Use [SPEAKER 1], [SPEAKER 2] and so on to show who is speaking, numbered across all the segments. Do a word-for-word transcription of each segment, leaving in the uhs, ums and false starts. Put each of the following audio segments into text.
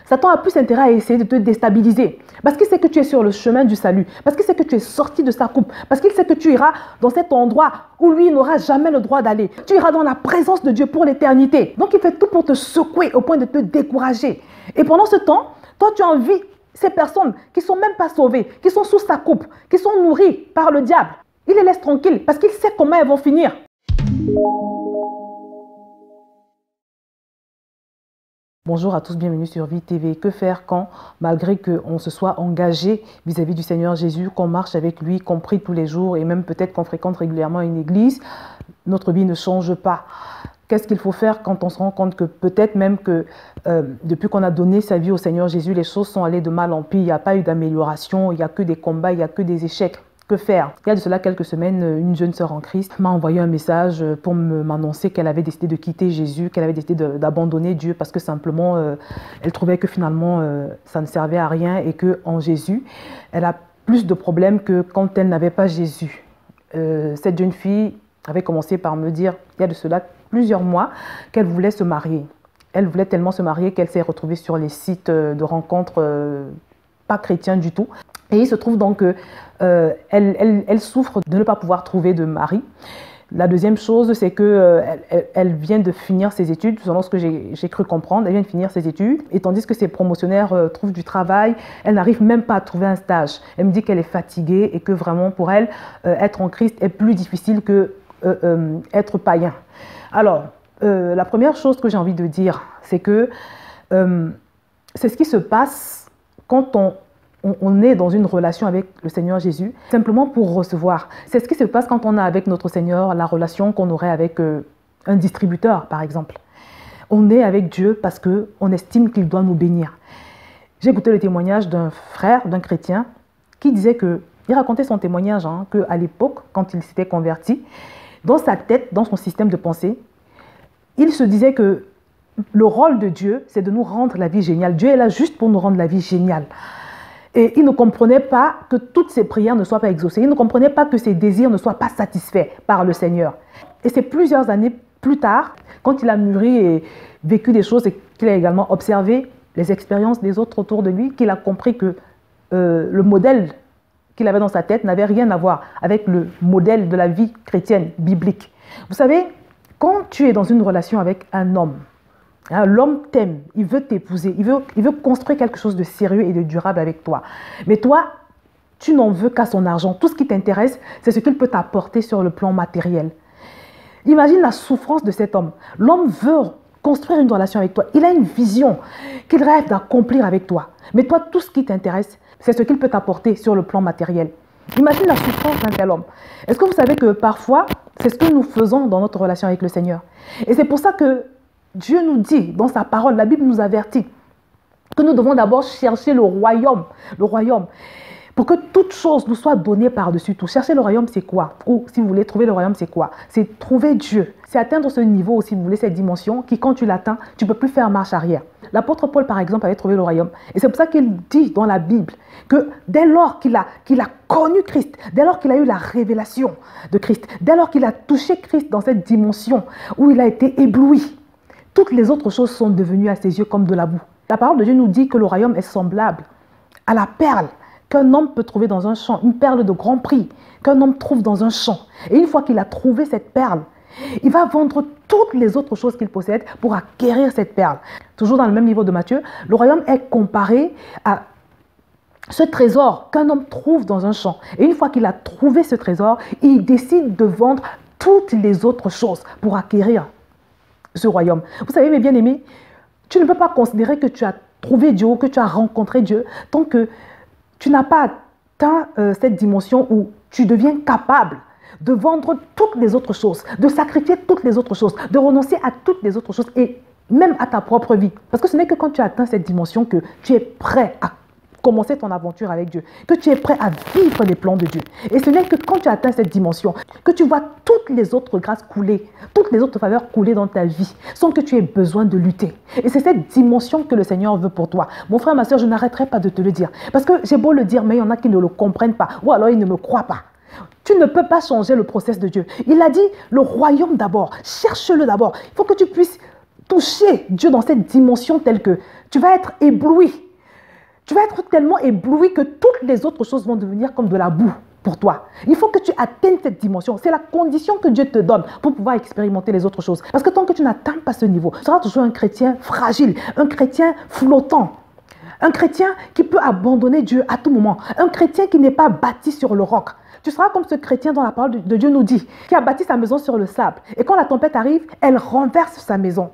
[SPEAKER 1] Satan a plus intérêt à essayer de te déstabiliser. Parce qu'il sait que tu es sur le chemin du salut. Parce qu'il sait que tu es sorti de sa coupe. Parce qu'il sait que tu iras dans cet endroit où lui n'aura jamais le droit d'aller. Tu iras dans la présence de Dieu pour l'éternité. Donc il fait tout pour te secouer au point de te décourager. Et pendant ce temps, toi tu envies ces personnes qui ne sont même pas sauvées, qui sont sous sa coupe, qui sont nourries par le diable. Il les laisse tranquilles parce qu'il sait comment elles vont finir. Bonjour à tous, bienvenue sur Vie T V. Que faire quand, malgré qu'on se soit engagé vis-à-vis du Seigneur Jésus, qu'on marche avec lui, qu'on prie tous les jours et même peut-être qu'on fréquente régulièrement une église, notre vie ne change pas? Qu'est-ce qu'il faut faire quand on se rend compte que peut-être même que euh, depuis qu'on a donné sa vie au Seigneur Jésus, les choses sont allées de mal en pis, il n'y a pas eu d'amélioration, il n'y a que des combats, il n'y a que des échecs? Que faire? Il y a de cela quelques semaines, une jeune sœur en Christ m'a envoyé un message pour m'annoncer qu'elle avait décidé de quitter Jésus, qu'elle avait décidé d'abandonner Dieu parce que simplement, euh, elle trouvait que finalement, euh, ça ne servait à rien et qu'en Jésus, elle a plus de problèmes que quand elle n'avait pas Jésus. Euh, cette jeune fille avait commencé par me dire, il y a de cela plusieurs mois, qu'elle voulait se marier. Elle voulait tellement se marier qu'elle s'est retrouvée sur les sites de rencontres euh, pas chrétiens du tout. Et il se trouve donc qu'elle euh, elle, elle souffre de ne pas pouvoir trouver de mari. La deuxième chose, c'est qu'elle euh, elle vient de finir ses études, selon ce que j'ai cru comprendre, elle vient de finir ses études. Et tandis que ses promotionnaires euh, trouvent du travail, elle n'arrive même pas à trouver un stage. Elle me dit qu'elle est fatiguée et que vraiment pour elle, euh, être en Christ est plus difficile que euh, euh, être païen. Alors, euh, la première chose que j'ai envie de dire, c'est que euh, c'est ce qui se passe quand on on est dans une relation avec le Seigneur Jésus, simplement pour recevoir. C'est ce qui se passe quand on a avec notre Seigneur la relation qu'on aurait avec euh, un distributeur, par exemple. On est avec Dieu parce qu'on estime qu'il doit nous bénir. J'ai écouté le témoignage d'un frère, d'un chrétien, qui disait que, il racontait son témoignage, hein, qu'à l'époque, quand il s'était converti, dans sa tête, dans son système de pensée, il se disait que le rôle de Dieu, c'est de nous rendre la vie géniale. Dieu est là juste pour nous rendre la vie géniale. Et il ne comprenait pas que toutes ses prières ne soient pas exaucées. Il ne comprenait pas que ses désirs ne soient pas satisfaits par le Seigneur. Et c'est plusieurs années plus tard, quand il a mûri et vécu des choses et qu'il a également observé les expériences des autres autour de lui, qu'il a compris que euh, le modèle qu'il avait dans sa tête n'avait rien à voir avec le modèle de la vie chrétienne biblique. Vous savez, quand tu es dans une relation avec un homme, Hein, l'homme t'aime, il veut t'épouser, il veut, il veut construire quelque chose de sérieux et de durable avec toi. Mais toi, tu n'en veux qu'à son argent. Tout ce qui t'intéresse, c'est ce qu'il peut t'apporter sur le plan matériel. Imagine la souffrance de cet homme. L'homme veut construire une relation avec toi. Il a une vision qu'il rêve d'accomplir avec toi. Mais toi, tout ce qui t'intéresse, c'est ce qu'il peut t'apporter sur le plan matériel. Imagine la souffrance d'un tel homme. Est-ce que vous savez que parfois, c'est ce que nous faisons dans notre relation avec le Seigneur? Et c'est pour ça que Dieu nous dit dans sa parole, la Bible nous avertit que nous devons d'abord chercher le royaume, le royaume, pour que toute chose nous soit donnée par-dessus tout. Chercher le royaume, c'est quoi? Ou si vous voulez trouver le royaume, c'est quoi? C'est trouver Dieu. C'est atteindre ce niveau, si vous voulez, cette dimension qui, quand tu l'atteins, tu ne peux plus faire marche arrière. L'apôtre Paul, par exemple, avait trouvé le royaume. Et c'est pour ça qu'il dit dans la Bible que dès lors qu'il a, qu'il a connu Christ, dès lors qu'il a eu la révélation de Christ, dès lors qu'il a touché Christ dans cette dimension où il a été ébloui, toutes les autres choses sont devenues à ses yeux comme de la boue. La parole de Dieu nous dit que le royaume est semblable à la perle qu'un homme peut trouver dans un champ, une perle de grand prix qu'un homme trouve dans un champ. Et une fois qu'il a trouvé cette perle, il va vendre toutes les autres choses qu'il possède pour acquérir cette perle. Toujours dans le même livre de Matthieu, le royaume est comparé à ce trésor qu'un homme trouve dans un champ. Et une fois qu'il a trouvé ce trésor, il décide de vendre toutes les autres choses pour acquérir ce royaume. Vous savez, mes bien-aimés, tu ne peux pas considérer que tu as trouvé Dieu, que tu as rencontré Dieu, tant que tu n'as pas atteint euh, cette dimension où tu deviens capable de vendre toutes les autres choses, de sacrifier toutes les autres choses, de renoncer à toutes les autres choses et même à ta propre vie. Parce que ce n'est que quand tu atteins cette dimension que tu es prêt à commencer ton aventure avec Dieu, que tu es prêt à vivre les plans de Dieu. Et ce n'est que quand tu atteins cette dimension, que tu vois toutes les autres grâces couler, toutes les autres faveurs couler dans ta vie, sans que tu aies besoin de lutter. Et c'est cette dimension que le Seigneur veut pour toi. Mon frère, ma soeur, je n'arrêterai pas de te le dire. Parce que j'ai beau le dire, mais il y en a qui ne le comprennent pas, ou alors ils ne me croient pas. Tu ne peux pas changer le processus de Dieu. Il a dit le royaume d'abord, cherche-le d'abord. Il faut que tu puisses toucher Dieu dans cette dimension telle que tu vas être ébloui. Tu vas être tellement ébloui que toutes les autres choses vont devenir comme de la boue pour toi. Il faut que tu atteignes cette dimension. C'est la condition que Dieu te donne pour pouvoir expérimenter les autres choses. Parce que tant que tu n'atteins pas ce niveau, tu seras toujours un chrétien fragile, un chrétien flottant, un chrétien qui peut abandonner Dieu à tout moment, un chrétien qui n'est pas bâti sur le roc. Tu seras comme ce chrétien dont la parole de Dieu nous dit, qui a bâti sa maison sur le sable. Et quand la tempête arrive, elle renverse sa maison.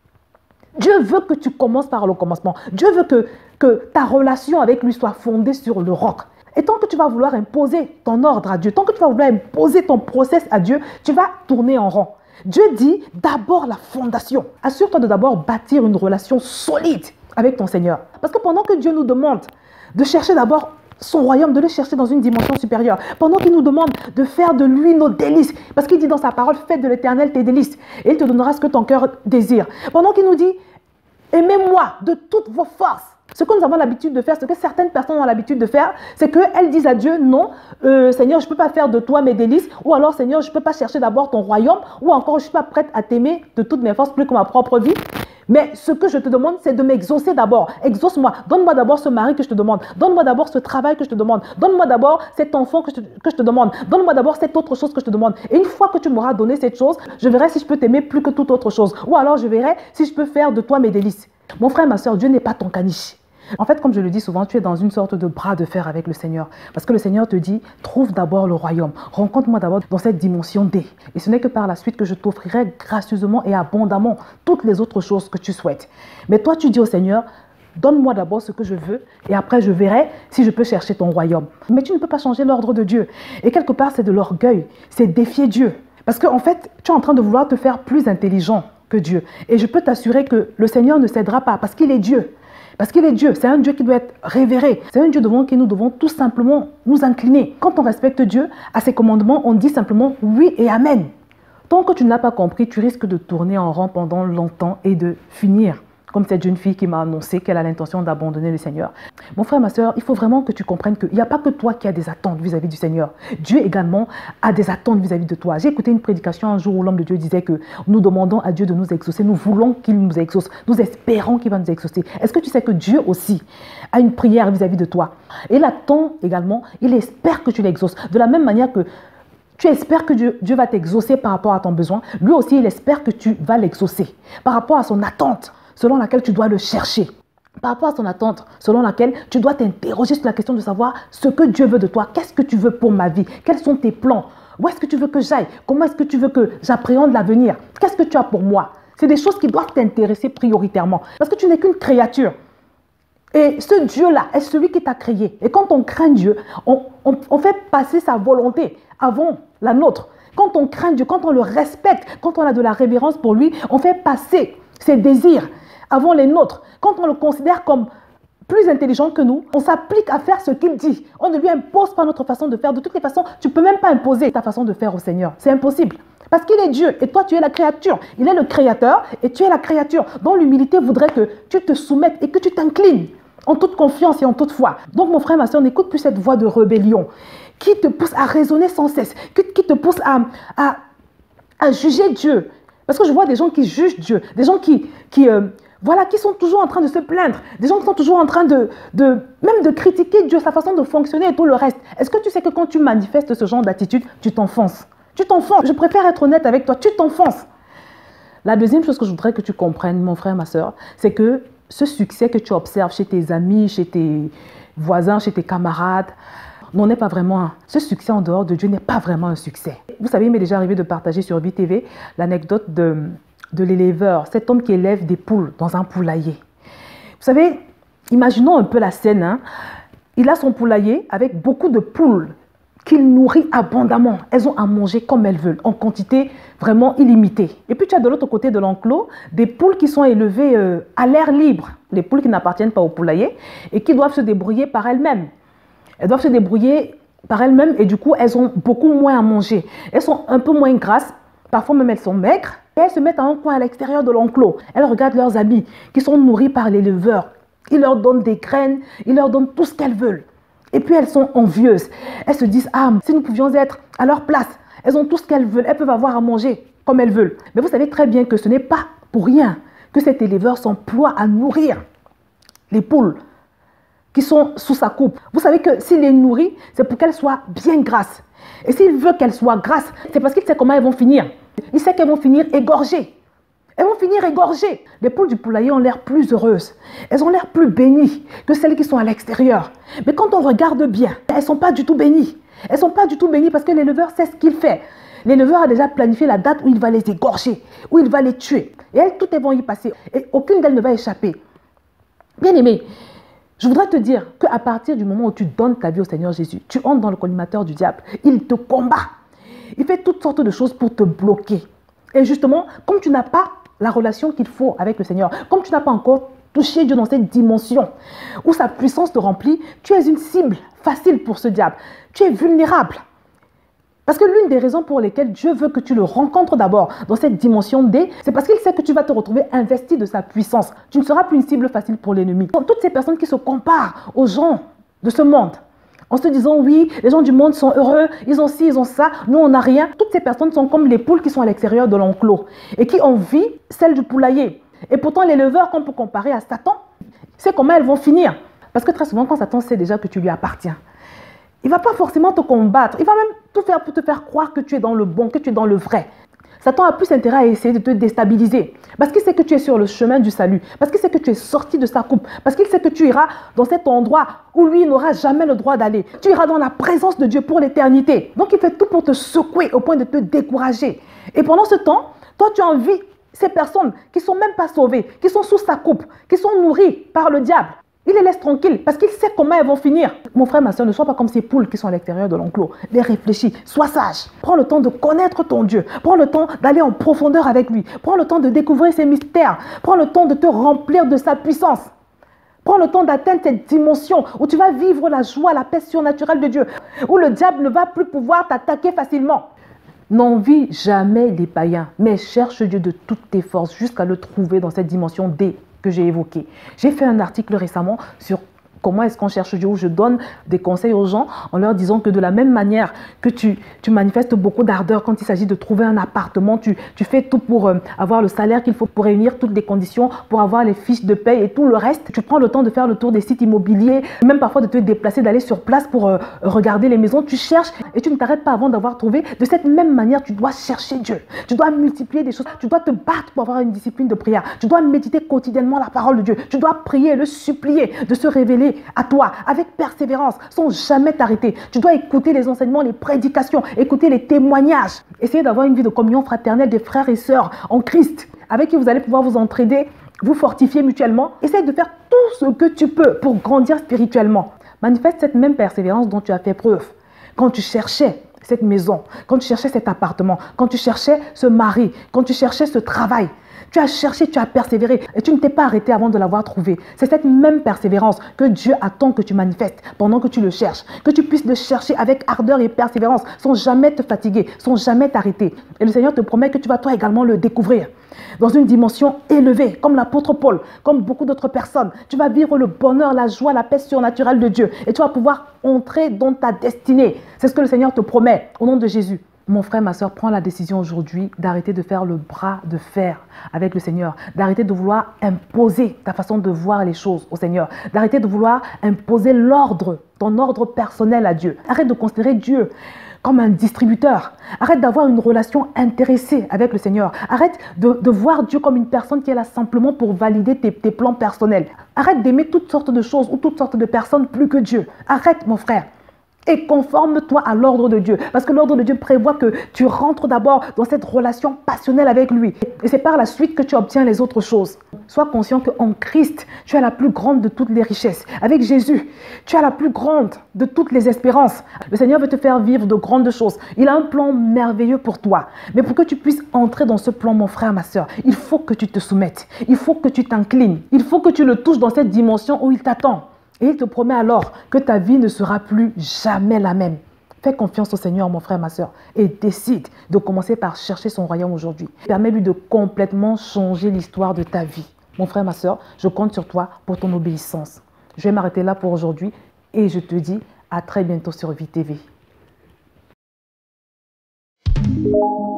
[SPEAKER 1] Dieu veut que tu commences par le commencement. Dieu veut que, que ta relation avec lui soit fondée sur le roc. Et tant que tu vas vouloir imposer ton ordre à Dieu, tant que tu vas vouloir imposer ton process à Dieu, tu vas tourner en rond. Dieu dit d'abord la fondation. Assure-toi de d'abord bâtir une relation solide avec ton Seigneur. Parce que pendant que Dieu nous demande de chercher d'abord son royaume, de le chercher dans une dimension supérieure, pendant qu'il nous demande de faire de lui nos délices, parce qu'il dit dans sa parole, fais de l'Éternel tes délices, et il te donnera ce que ton cœur désire. Pendant qu'il nous dit, aimez-moi de toutes vos forces. Ce que nous avons l'habitude de faire, ce que certaines personnes ont l'habitude de faire, c'est qu'elles disent à Dieu, non, euh, Seigneur, je ne peux pas faire de toi mes délices, ou alors Seigneur, je ne peux pas chercher d'abord ton royaume, ou encore je ne suis pas prête à t'aimer de toutes mes forces plus que ma propre vie. Mais ce que je te demande, c'est de m'exaucer d'abord. Exauce-moi. Donne-moi d'abord ce mari que je te demande. Donne-moi d'abord ce travail que je te demande. Donne-moi d'abord cet enfant que je, te, que je te demande. Donne-moi d'abord cette autre chose que je te demande. Et une fois que tu m'auras donné cette chose, je verrai si je peux t'aimer plus que toute autre chose. Ou alors je verrai si je peux faire de toi mes délices. Mon frère, ma soeur, Dieu n'est pas ton caniche. En fait, comme je le dis souvent, tu es dans une sorte de bras de fer avec le Seigneur. Parce que le Seigneur te dit, trouve d'abord le royaume. Rencontre-moi d'abord dans cette dimension D. Et ce n'est que par la suite que je t'offrirai gracieusement et abondamment toutes les autres choses que tu souhaites. Mais toi, tu dis au Seigneur, donne-moi d'abord ce que je veux et après je verrai si je peux chercher ton royaume. Mais tu ne peux pas changer l'ordre de Dieu. Et quelque part, c'est de l'orgueil. C'est défier Dieu. Parce qu'en fait, tu es en train de vouloir te faire plus intelligent que Dieu. Et je peux t'assurer que le Seigneur ne cédera pas parce qu'il est Dieu. Parce qu'il est Dieu, c'est un Dieu qui doit être révéré. C'est un Dieu devant qui nous devons tout simplement nous incliner. Quand on respecte Dieu, à ses commandements, on dit simplement oui et amen. Tant que tu n'as pas compris, tu risques de tourner en rond pendant longtemps et de finir comme cette jeune fille qui m'a annoncé qu'elle a l'intention d'abandonner le Seigneur. Mon frère, ma soeur, il faut vraiment que tu comprennes qu'il n'y a pas que toi qui as des attentes vis-à-vis du Seigneur. Dieu également a des attentes vis-à-vis de toi. J'ai écouté une prédication un jour où l'homme de Dieu disait que nous demandons à Dieu de nous exaucer. Nous voulons qu'il nous exauce. Nous espérons qu'il va nous exaucer. Est-ce que tu sais que Dieu aussi a une prière vis-à-vis de toi? Et il attend également, il espère que tu l'exauces. De la même manière que tu espères que Dieu, Dieu va t'exaucer par rapport à ton besoin, lui aussi, il espère que tu vas l'exaucer par rapport à son attente, selon laquelle tu dois le chercher. Par rapport à son attente, selon laquelle tu dois t'interroger sur la question de savoir ce que Dieu veut de toi. Qu'est-ce que tu veux pour ma vie? Quels sont tes plans? Où est-ce que tu veux que j'aille? Comment est-ce que tu veux que j'appréhende l'avenir? Qu'est-ce que tu as pour moi? C'est des choses qui doivent t'intéresser prioritairement. Parce que tu n'es qu'une créature. Et ce Dieu-là est celui qui t'a créé. Et quand on craint Dieu, on, on, on fait passer sa volonté avant la nôtre. Quand on craint Dieu, quand on le respecte, quand on a de la révérence pour lui, on fait passer ses désirs avant les nôtres. Quand on le considère comme plus intelligent que nous, on s'applique à faire ce qu'il dit. On ne lui impose pas notre façon de faire. De toutes les façons, tu ne peux même pas imposer ta façon de faire au Seigneur. C'est impossible. Parce qu'il est Dieu et toi, tu es la créature. Il est le créateur et tu es la créature. Dont l'humilité voudrait que tu te soumettes et que tu t'inclines en toute confiance et en toute foi. Donc, mon frère, ma soeur, n'écoute plus cette voix de rébellion qui te pousse à raisonner sans cesse, qui te pousse à, à, à juger Dieu. Parce que je vois des gens qui jugent Dieu, des gens qui, qui, euh, voilà, qui sont toujours en train de se plaindre, des gens qui sont toujours en train de, de, même de critiquer Dieu, sa façon de fonctionner et tout le reste. Est-ce que tu sais que quand tu manifestes ce genre d'attitude, tu t'enfonces? Tu t'enfonces. Je préfère être honnête avec toi, tu t'enfonces. La deuxième chose que je voudrais que tu comprennes, mon frère, ma soeur, c'est que ce succès que tu observes chez tes amis, chez tes voisins, chez tes camarades, n'en est pas vraiment un. Ce succès en dehors de Dieu n'est pas vraiment un succès. Vous savez, il m'est déjà arrivé de partager sur V T V l'anecdote de, de l'éleveur, cet homme qui élève des poules dans un poulailler. Vous savez, imaginons un peu la scène. Hein. Il a son poulailler avec beaucoup de poules qu'il nourrit abondamment. Elles ont à manger comme elles veulent, en quantité vraiment illimitée. Et puis tu as de l'autre côté de l'enclos des poules qui sont élevées euh, à l'air libre. Les poules qui n'appartiennent pas au poulailler et qui doivent se débrouiller par elles-mêmes. Elles doivent se débrouiller par elles-mêmes et du coup, elles ont beaucoup moins à manger. Elles sont un peu moins grasses, parfois même elles sont maigres. Et elles se mettent à un coin à l'extérieur de l'enclos. Elles regardent leurs amis qui sont nourris par l'éleveur. Ils leur donnent des graines, ils leur donnent tout ce qu'elles veulent. Et puis elles sont envieuses. Elles se disent, ah, si nous pouvions être à leur place, elles ont tout ce qu'elles veulent, elles peuvent avoir à manger comme elles veulent. Mais vous savez très bien que ce n'est pas pour rien que cet éleveur s'emploie à nourrir les poules qui sont sous sa coupe. Vous savez que s'il les nourrit, c'est pour qu'elles soient bien grasses. Et s'il veut qu'elles soient grasses, c'est parce qu'il sait comment elles vont finir. Il sait qu'elles vont finir égorgées. Elles vont finir égorgées. Les poules du poulailler ont l'air plus heureuses. Elles ont l'air plus bénies que celles qui sont à l'extérieur. Mais quand on regarde bien, elles ne sont pas du tout bénies. Elles ne sont pas du tout bénies parce que l'éleveur sait ce qu'il fait. L'éleveur a déjà planifié la date où il va les égorger, où il va les tuer. Et elles, toutes elles vont y passer. Et aucune d'elles ne va échapper. Bien aimé, je voudrais te dire qu'à partir du moment où tu donnes ta vie au Seigneur Jésus, tu entres dans le collimateur du diable. Il te combat. Il fait toutes sortes de choses pour te bloquer. Et justement, comme tu n'as pas la relation qu'il faut avec le Seigneur, comme tu n'as pas encore touché Dieu dans cette dimension où sa puissance te remplit, tu es une cible facile pour ce diable. Tu es vulnérable. Parce que l'une des raisons pour lesquelles Dieu veut que tu le rencontres d'abord dans cette dimension D, c'est parce qu'il sait que tu vas te retrouver investi de sa puissance. Tu ne seras plus une cible facile pour l'ennemi. Toutes ces personnes qui se comparent aux gens de ce monde, en se disant oui, les gens du monde sont heureux, ils ont ci, ils ont ça, nous on n'a rien. Toutes ces personnes sont comme les poules qui sont à l'extérieur de l'enclos et qui envient celles du poulailler. Et pourtant l'éleveur qu'on peut comparer à Satan, c'est comment elles vont finir. Parce que très souvent quand Satan sait déjà que tu lui appartiens, il ne va pas forcément te combattre. Il va même tout faire pour te faire croire que tu es dans le bon, que tu es dans le vrai. Satan a plus intérêt à essayer de te déstabiliser. Parce qu'il sait que tu es sur le chemin du salut. Parce qu'il sait que tu es sorti de sa coupe. Parce qu'il sait que tu iras dans cet endroit où lui n'aura jamais le droit d'aller. Tu iras dans la présence de Dieu pour l'éternité. Donc il fait tout pour te secouer au point de te décourager. Et pendant ce temps, toi tu envies ces personnes qui ne sont même pas sauvées, qui sont sous sa coupe, qui sont nourries par le diable. Il les laisse tranquilles parce qu'il sait comment elles vont finir. Mon frère, ma soeur, ne sois pas comme ces poules qui sont à l'extérieur de l'enclos. Les réfléchis, sois sage. Prends le temps de connaître ton Dieu. Prends le temps d'aller en profondeur avec lui. Prends le temps de découvrir ses mystères. Prends le temps de te remplir de sa puissance. Prends le temps d'atteindre cette dimension où tu vas vivre la joie, la paix surnaturelle de Dieu. Où le diable ne va plus pouvoir t'attaquer facilement. N'envie jamais les païens, mais cherche Dieu de toutes tes forces jusqu'à le trouver dans cette dimension D que j'ai évoqué. J'ai fait un article récemment sur comment est-ce qu'on cherche Dieu, où je donne des conseils aux gens en leur disant que de la même manière que tu, tu manifestes beaucoup d'ardeur quand il s'agit de trouver un appartement, tu, tu fais tout pour euh, avoir le salaire qu'il faut pour réunir toutes les conditions, pour avoir les fiches de paie et tout le reste. Tu prends le temps de faire le tour des sites immobiliers, même parfois de te déplacer, d'aller sur place pour euh, regarder les maisons. Tu cherches et tu ne t'arrêtes pas avant d'avoir trouvé. De cette même manière, tu dois chercher Dieu. Tu dois multiplier des choses. Tu dois te battre pour avoir une discipline de prière. Tu dois méditer quotidiennement la parole de Dieu. Tu dois prier, le supplier, de se révéler à toi, avec persévérance, sans jamais t'arrêter. Tu dois écouter les enseignements, les prédications, écouter les témoignages. Essayez d'avoir une vie de communion fraternelle des frères et sœurs en Christ, avec qui vous allez pouvoir vous entraider, vous fortifier mutuellement. Essaye de faire tout ce que tu peux pour grandir spirituellement. Manifeste cette même persévérance dont tu as fait preuve quand tu cherchais cette maison, quand tu cherchais cet appartement, quand tu cherchais ce mari, quand tu cherchais ce travail. Tu as cherché, tu as persévéré et tu ne t'es pas arrêté avant de l'avoir trouvé. C'est cette même persévérance que Dieu attend que tu manifestes pendant que tu le cherches. Que tu puisses le chercher avec ardeur et persévérance sans jamais te fatiguer, sans jamais t'arrêter. Et le Seigneur te promet que tu vas toi également le découvrir dans une dimension élevée, comme l'apôtre Paul, comme beaucoup d'autres personnes. Tu vas vivre le bonheur, la joie, la paix surnaturelle de Dieu et tu vas pouvoir entrer dans ta destinée. C'est ce que le Seigneur te promet au nom de Jésus. Mon frère, ma soeur, prends la décision aujourd'hui d'arrêter de faire le bras de fer avec le Seigneur, d'arrêter de vouloir imposer ta façon de voir les choses au Seigneur, d'arrêter de vouloir imposer l'ordre, ton ordre personnel à Dieu. Arrête de considérer Dieu comme un distributeur. Arrête d'avoir une relation intéressée avec le Seigneur. Arrête de, de voir Dieu comme une personne qui est là simplement pour valider tes, tes plans personnels. Arrête d'aimer toutes sortes de choses ou toutes sortes de personnes plus que Dieu. Arrête, mon frère. Et conforme-toi à l'ordre de Dieu. Parce que l'ordre de Dieu prévoit que tu rentres d'abord dans cette relation passionnelle avec lui. Et c'est par la suite que tu obtiens les autres choses. Sois conscient qu'en Christ, tu as la plus grande de toutes les richesses. Avec Jésus, tu as la plus grande de toutes les espérances. Le Seigneur veut te faire vivre de grandes choses. Il a un plan merveilleux pour toi. Mais pour que tu puisses entrer dans ce plan, mon frère, ma soeur, il faut que tu te soumettes. Il faut que tu t'inclines. Il faut que tu le touches dans cette dimension où il t'attend. Et il te promet alors que ta vie ne sera plus jamais la même. Fais confiance au Seigneur, mon frère, ma soeur, et décide de commencer par chercher son royaume aujourd'hui. Permets-lui de complètement changer l'histoire de ta vie. Mon frère, ma soeur, je compte sur toi pour ton obéissance. Je vais m'arrêter là pour aujourd'hui et je te dis à très bientôt sur V I T V.